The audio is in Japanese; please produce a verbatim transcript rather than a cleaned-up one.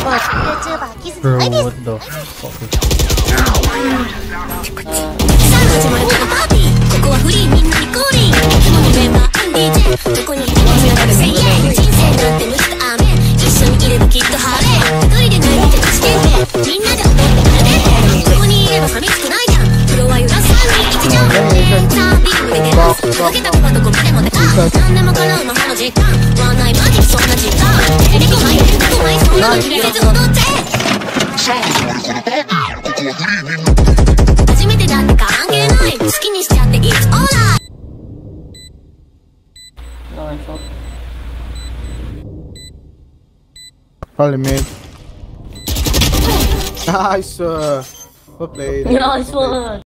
Bro, what the fuck? さあ始まるこのパーティー、ここはフリーみんなに降臨。いつものメンバー ディージェー どこにいてもつながるせんえん。人生なんて無視とアーメン。一緒にいればきっと晴れ。一人でないみて試験でみんなで踊ってアルデンテ。ここにいれば寂しくないじゃん。フロア揺らすさんにん一条。レンタービームで出ます。かけた子はどこまでも出た。何でも叶う魔法の時間。ワンナイマジそんな時間。テレコマイテレコマイそんなの気にせず踊って。初めてだって関係ない。好きにしちゃって It's alright。 Probably mid. Nice. Uh, well played. Nice one.